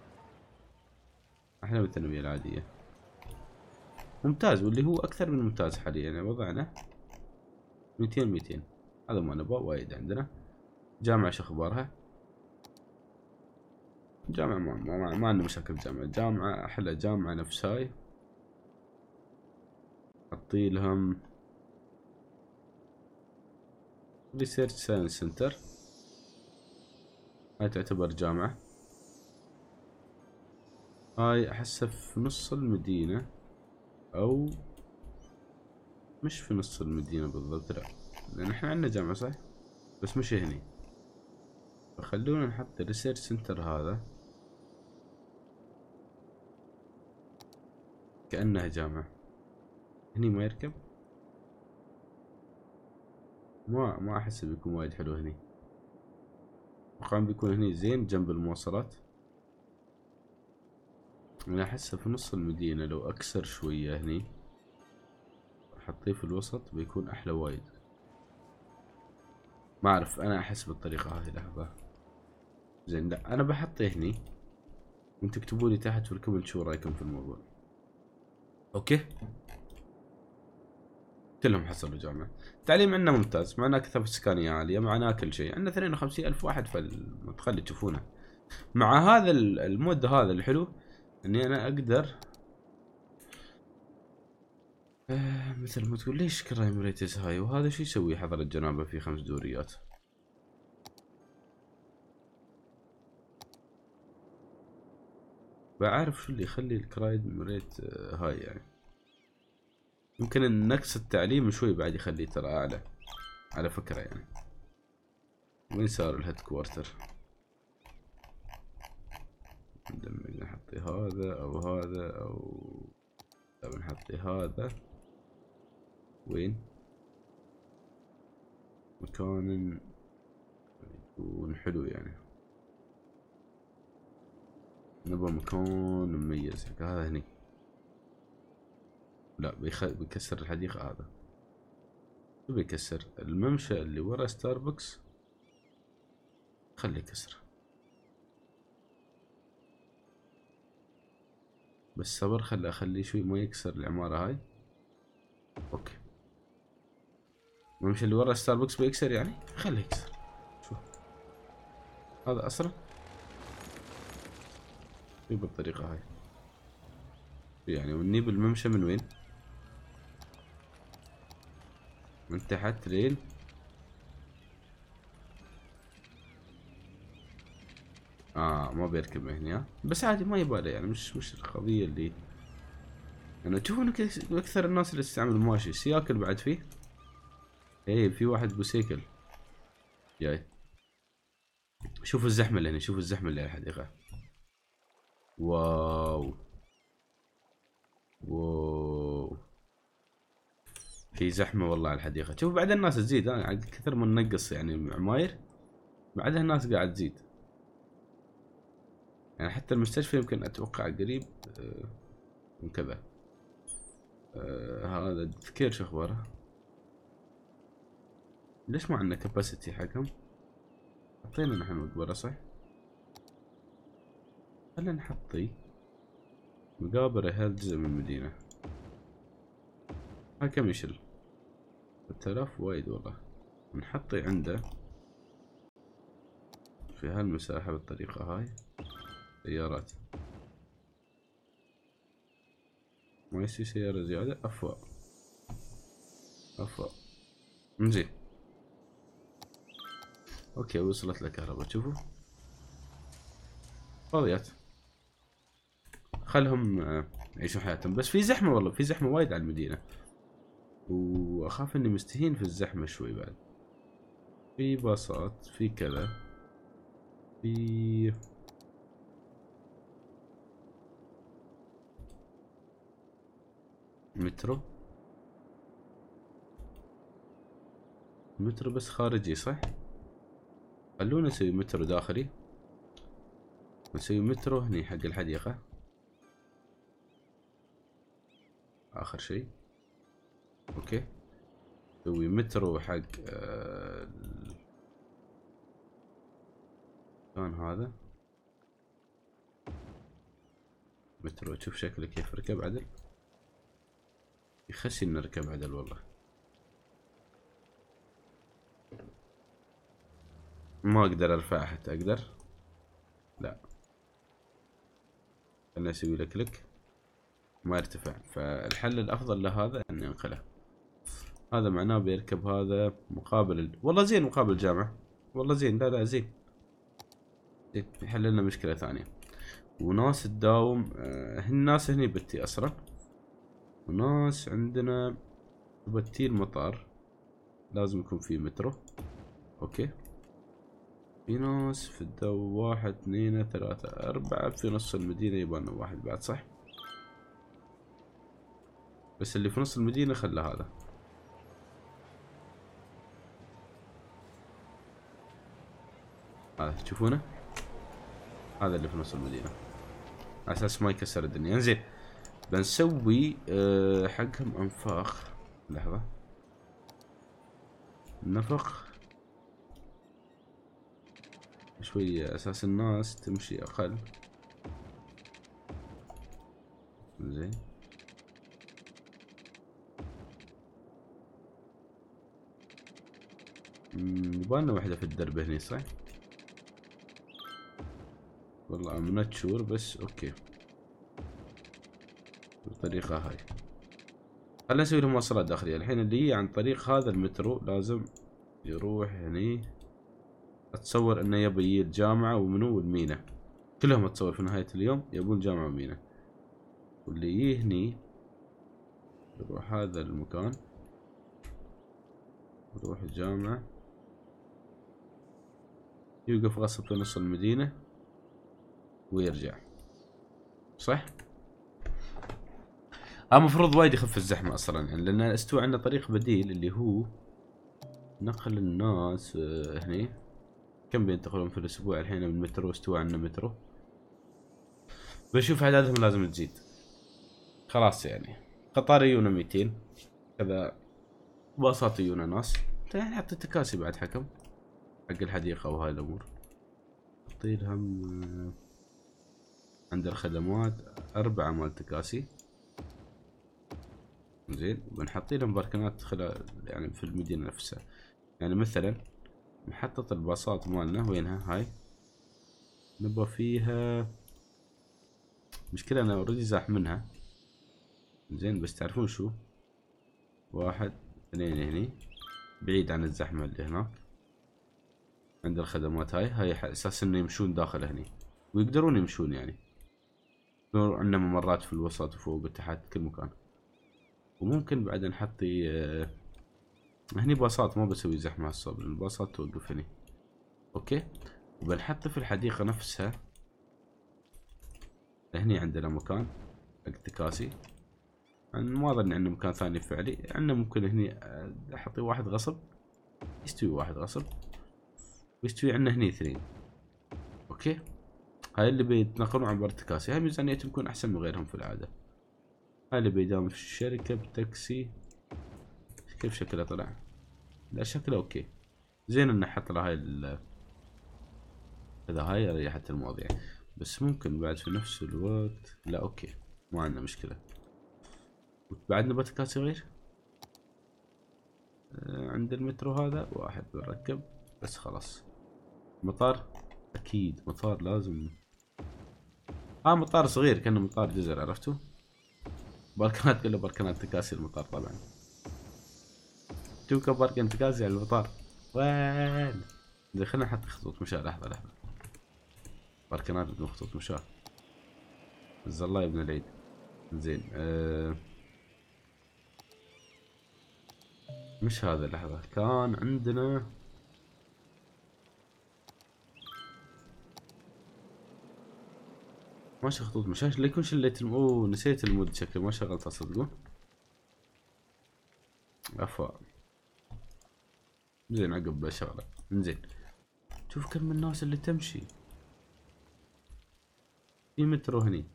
احلى من الثانوية العادية. ممتاز، واللي هو اكثر من ممتاز حاليا يعني. وضعنا 200 هذا ما نبغى وايد. عندنا جامعة شو اخبارها؟ جامعة ما عندنا مشاكل. جامعة احلى جامعة نفس هاي. حطي لهم ريسيرش ساينس سنتر. هاي تعتبر جامعة. هاي احسها في نص المدينة، او مش في نص المدينة بالضبط، لا، لان احنا عندنا جامعة صح بس مش هني. فخلونا نحط الريسيرش سنتر هذا كأنها جامعة. هني ما يركب. ما احس بيكون وايد حلو هني. وقام بيكون هني زين جنب المواصلات. انا احسه في نص المدينة، لو اكسر شوية هني حطيه في الوسط بيكون احلى وايد. ما اعرف، انا احس بالطريقة هذه. لحظة، زين لا انا بحطه هني، وانتوا اكتبوا لي تحت في الكومنت شو رايكم في الموضوع. اوكي، كلهم حصلوا جامعة. التعليم عندنا ممتاز، معنا كثافة سكانية عالية، معنا كل شيء. عندنا 52 ألف واحد في المدخل تشوفونه. مع هذا المود هذا الحلو اني انا اقدر مثل ما تقول ليش كرايم ريتس هاي. وهذا شو يسوي حضر الجنابة في 5 دوريات؟ بعرف شو اللي يخلي الكرايم ريت هاي يعني. يمكن نقص التعليم شوي بعد يخليه ترى اعلى، على فكرة يعني. وين صار الهيد كوارتر؟ نحطي هذا او هذا او بنحطي هذا. وين مكان يكون حلو يعني، نبغى مكان مميز. هذا هني لا بيكسر الحديقة. هذا شو بيكسر؟ الممشى اللي ورا ستاربكس خليه يكسر. بس صبر، اخليه شوي ما يكسر العمارة هاي. اوكي، الممشى اللي ورا ستاربكس بيكسر يعني، خليه يكسر. شوف هذا اسرع في بالطريقة هاي يعني. ونجيب الممشى من وين؟ من تحت لين ما بيركب هنا. بس عادي ما يبالي يعني، مش القضية اللي انا اشوف انه اكثر الناس اللي تستعمل ماشي سياكل بعد فيه. ايه في واحد بوسيكل جاي. شوف الزحمة اللي هنا، شوف الزحمة اللي على الحديقة. واو واو، في زحمة والله على الحديقة. شوف بعد الناس تزيد، كثر ما ننقص يعني عماير بعدها الناس قاعد تزيد يعني. حتى المستشفى يمكن اتوقع قريب من كذا. هذا التفكير شو اخباره؟ ليش ما عندنا كاباسيتي حقهم؟ حطينا نحن مقبرة صح؟ خلينا نحطي مقابر أهل جزء من المدينة. هاي كم يشيل؟ 3000 وايد والله. نحطي عنده في هالمساحة بالطريقة هاي سيارات. ما يصير سيارة زيادة. أفوا زين. اوكي وصلت لكهرباء. شوفوا فاضيات، خلهم يعيشوا حياتهم. بس في زحمة والله، في زحمة وايد على المدينة، واخاف اني مستهين في الزحمة شوي. بعد في باصات، في كذا، في مترو بس خارجي صح. خلونا نسوي مترو داخلي، نسوي مترو هني حق الحديقة اخر شيء. اوكي نسوي مترو حق كان هذا مترو. شوف شكله كيف ركب عدل، يخسي نركب عدل والله. ما اقدر ارفعه حتى اقدر، لا خلنا اسوي له كليك ما يرتفع. فالحل الافضل لهذا اني انقله. هذا معناه بيركب هذا مقابل والله زين، مقابل الجامعة والله زين. لا زين زين، يحل لنا مشكلة ثانية. وناس تداوم الناس هني بتي اسرع. وناس عندنا بتي المطار لازم يكون في مترو. اوكي في ناس في الدو 1 2 3 4 في نص المدينة يبان واحد بعد صح. بس اللي في نص المدينة خلى هذا. هذا تشوفونه، هذا اللي في نص المدينة على اساس ما يكسر الدنيا. انزين بنسوي حقهم انفاق. لحظة، نفق شوية اساس الناس تمشي اقل. زين يبالنا واحدة في الدرب هني صح. والله ام نوت شور بس اوكي بالطريقة هاي. خلينا نسوي لهم مواصلات داخلية الحين. اللي هي عن طريق هذا المترو لازم يروح هني. اتصور انه يبي الجامعة ومنو والمينا، كلهم اتصور في نهاية اليوم يبون جامعة ومينا. واللي يجي هني يروح هذا المكان، يروح الجامعة، يوقف غصب في نص المدينة ويرجع. صح؟ المفروض وايد يخف الزحمة اصلا يعني، لان استوى عندنا طريق بديل اللي هو نقل الناس هني. كم بينتقلون في الاسبوع الحين من المترو؟ استوى عندنا مترو، بشوف اعدادهم لازم تزيد. خلاص يعني قطار يجونا 200 كذا، باصات يجونا ناس يعني، حتى التكاسي بعد حكم حق الحديقة وهاي الامور. نعطيلهم عند الخدمات 4 مال تكاسي. زين، وبنحط لهم باركنات خلال يعني في المدينة نفسها. يعني مثلا محطة الباصات مالنا وينها هاي؟ نبغى فيها، مشكلة انا اوريدي زاح منها. زين، بس تعرفون شو؟ 1 2 هني بعيد عن الزحمة اللي هناك. عند الخدمات هاي اساس انه يمشون داخل هني ويقدرون يمشون يعني. عندنا ممرات في الوسط وفوق وتحت كل مكان. وممكن بعد نحطي هني باصات، ما بسوي زحمة هالصوب، الباصات توقف هني. اوكي، وبنحط في الحديقة نفسها هني عندنا مكان حق تكاسي. ما اظن عندنا مكان ثاني فعلي. عندنا ممكن هني احطي واحد غصب، يستوي واحد غصب، ويستوي عندنا هني 2. اوكي، هاي اللي بيتنقلون عبر التكاسي. هاي ميزانيتهم تكون احسن من غيرهم في العادة. هاي اللي بيداوم في الشركة بتاكسي. كيف شكله طلع؟ لا شكله اوكي. زين ان نحط له هاي اذا هاي ريحت المواضيع. بس ممكن بعد في نفس الوقت، لا اوكي ما عندنا مشكلة. بعد نبغى تكاسي غير عند المترو هذا واحد بنركب بس خلاص. مطار اكيد مطار لازم. مطار صغير كأنه مطار جزر، عرفتوا؟ باركنات كلها باركنات تكاسي المطار طبعا. توكا باركن تكاسي على المطار وين؟ زين خلينا نحط خطوط مشاة. لحظة باركنات بدون خطوط مشاة. عز الله يا ابن العيد. زين مش هذا. لحظة، كان عندنا ماشي خطوط مشاة. لا يكون شليت نسيت المود شكله ما شغلته صدقون. عفوا. زين عقب بشغله. زين، شوف كم من الناس اللي تمشي. في مترو هني،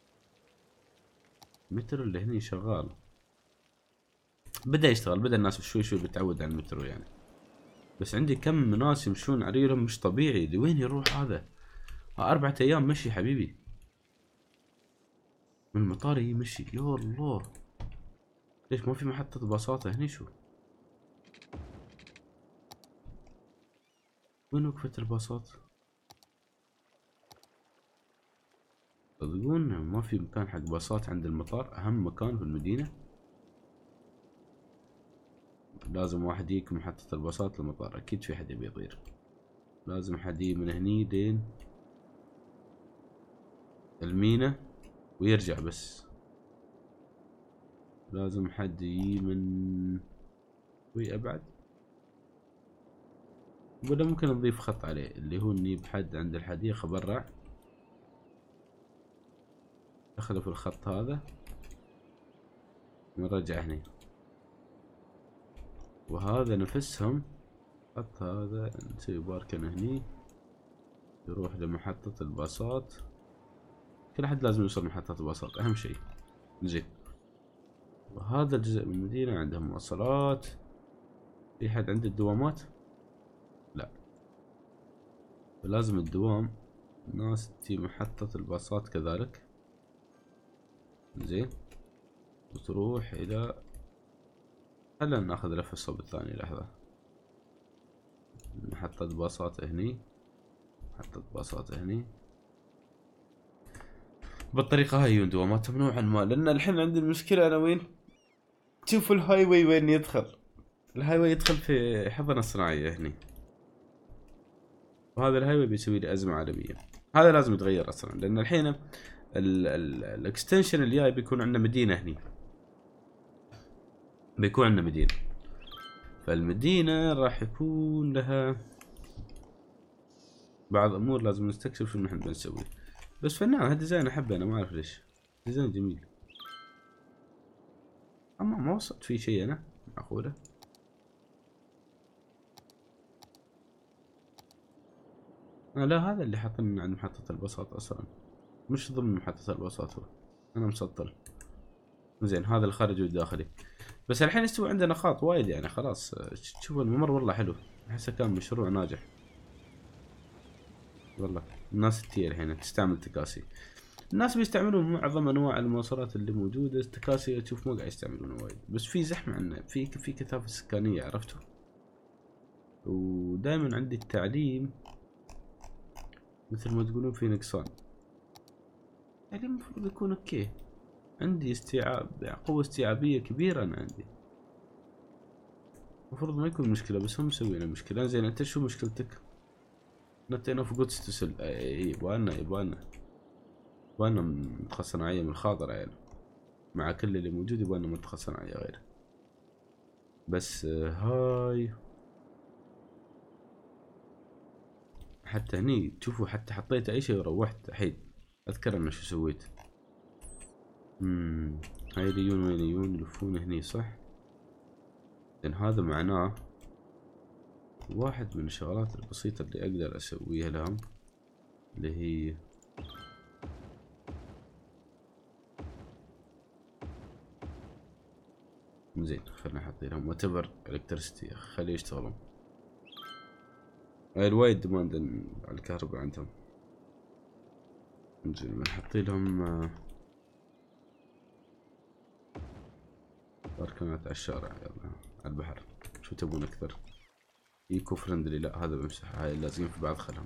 مترو اللي هني شغال، بدأ يشتغل، بدأ الناس شوي شوي بتعود على المترو يعني. بس عندي كم من ناس يمشون عريرهم مش طبيعي. لوين يروح هذا؟ 4 أيام مشي حبيبي من المطار يمشي. يا الله، ليش ما في محطة باصات هني؟ شو وين وقفت الباصات؟ صدقون ما في مكان حق باصات عند المطار. أهم مكان في المدينة لازم واحد يجيك محطة الباصات للمطار. أكيد في حد يبي يطير. لازم حد يجي من هني لين المينا ويرجع. بس لازم حد يجي من وي أبعد، ولا ممكن نضيف خط عليه اللي هو نجيب حد عند الحديقة برا دخله في الخط هذا ونرجع هنا. وهذا نفسهم خط هذا نسوي باركن هني يروح لمحطة الباصات. كل حد لازم يوصل محطة الباصات أهم شيء. زين، وهذا الجزء من المدينة عندهم مواصلات. في حد عنده الدوامات؟ لا، فلازم الدوام ناس تجي محطة الباصات كذلك. زين، وتروح إلى، خلنا ناخذ لفة الصوب الثاني. لحظة، محطة باصات هني، محطة باصات هني. بالطريقة هاي دواماتهم نوعا ما. لأن الحين عندي المشكلة أنا وين؟ شوف الهاي واي وين يدخل. الهاي واي يدخل في حضنة صناعية هني، وهذا الهاي واي بيسوي لي أزمة عالمية. هذا لازم يتغير أصلا، لأن الحين الاكستنشن اللي جاي بيكون عندنا مدينة هني. بيكون عندنا مدينة، فالمدينة راح يكون لها بعض أمور لازم نستكشف شو نحن بنسوي. بس فنان هالديزاين أحبه أنا، ما أعرف ليش ديزاين جميل. أما ما وصلت فيه شيء أنا معقولة. لا هذا اللي حاطين عند محطة البساط أصلا، مش ضمن محطة البساط هو، أنا مسطل. زين هذا الخارجي والداخلي. بس الحين استوى عندنا نقاط وايد يعني خلاص. شوف الممر والله حلو، أحسه كان مشروع ناجح والله. الناس كتير الحين تستعمل تكاسي، الناس بيستعملون معظم انواع المواصلات اللي موجوده. التكاسي تشوف ما قاعد يستعملونه وايد، بس في زحمه عنه، في كثافه سكانيه عرفتوا. ودائما عندي التعليم مثل ما تقولون في نقصان. التعليم المفروض يكون اوكي. عندي استيعاب، قوه استيعابيه كبيره انا عندي، المفروض ما يكون مشكله، بس هم مسوينا مشكله. زين انت شو مشكلتك؟ نتينا في قدس تسل. يبغالنا منطقه صناعيه من الخاطر يعني، مع كل اللي موجود يبغالنا منطقه صناعيه غير. بس هاي حتى هني تشوفوا، حتى حطيت اي شيء وروحت الحين اذكر انا شو سويت. هاي اليون وين يجون يلفون هني صح؟ لان هذا معناه واحد من الشغلات البسيطة اللي اقدر اسويها لهم اللي هي زين. خلنا نحط لهم واتبر الكتريستي، خليه يشتغلون. هاي الوايد ديماند على الكهرباء عندهم. زين بنحط لهم باركنات على الشارع، يلا على البحر. شو تبون اكثر؟ ايكو فرندلي، لا هذا بمسح. هاي لازقين في بعض خلهم.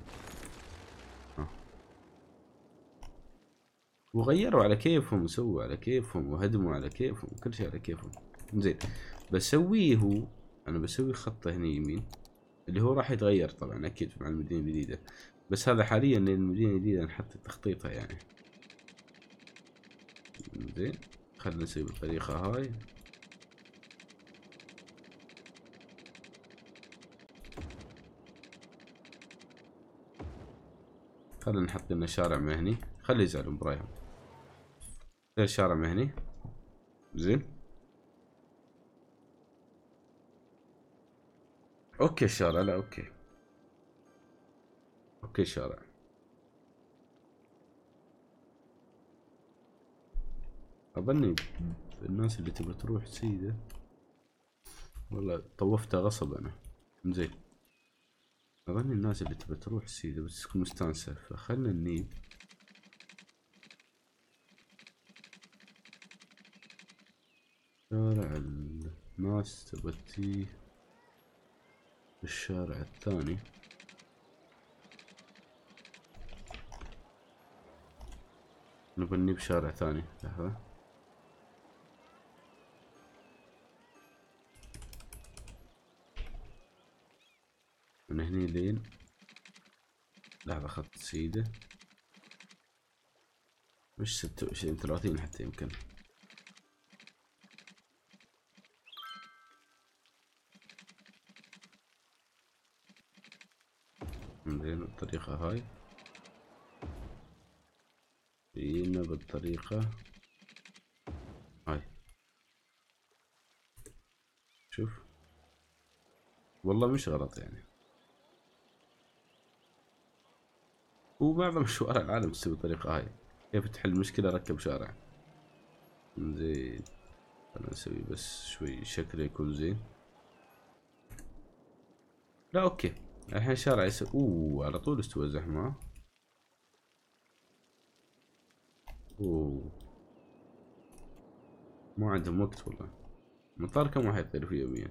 وغيروا على كيفهم وسووا على كيفهم وهدموا على كيفهم وكل شيء على كيفهم. زين بسويه هو، انا بسوي خطه هنا يمين اللي هو راح يتغير طبعا اكيد مع المدينه الجديده. بس هذا حاليا للمدينه الجديده نحط تخطيطها يعني. زين خلنا نسوي بالطريقه هاي. خلنا نحط لنا شارع مهني، خلي يزعلون برايهم. شارع مهني. زين اوكي الشارع، لا اوكي الشارع. اظني الناس اللي تبغى تروح سيدة والله طوفتها غصب انا. زين اظني الناس اللي تبغى تروح سيدة بس تكون مستانسة، فخلنا نجيب شارع الناس تبغى تجي الشارع الثاني. نبغى نجيب شارع ثاني. لحظة من هني لين، لحظة خط سيدة مش 26 30 حتى يمكن. زين بالطريقة هاي، جينا بالطريقة هاي. شوف والله مش غلط يعني، ومعظم شوارع العالم تسوي بالطريقة هاي. كيف تحل مشكلة؟ ركب شارع. زين خلنا نسوي بس شوي شكله يكون زين. لا اوكي الحين شارع يسوي على طول استوى زحمة. ما عندهم وقت والله. المطار كم واحد يطير فيه يوميا؟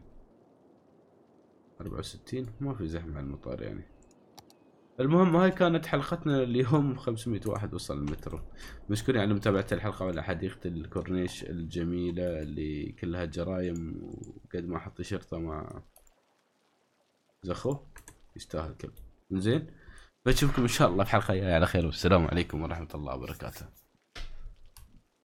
64. ما في زحمة على المطار يعني. المهم هاي كانت حلقتنا اليوم. 500 واحد وصل المترو. مشكورين على متابعة الحلقة وعلى حديقة الكورنيش الجميلة اللي كلها جرايم، وقد ما حط شرطة مع زخو يستاهل كل. زين بشوفكم ان شاء الله في حلقة جاية على خير، والسلام عليكم ورحمة الله وبركاته.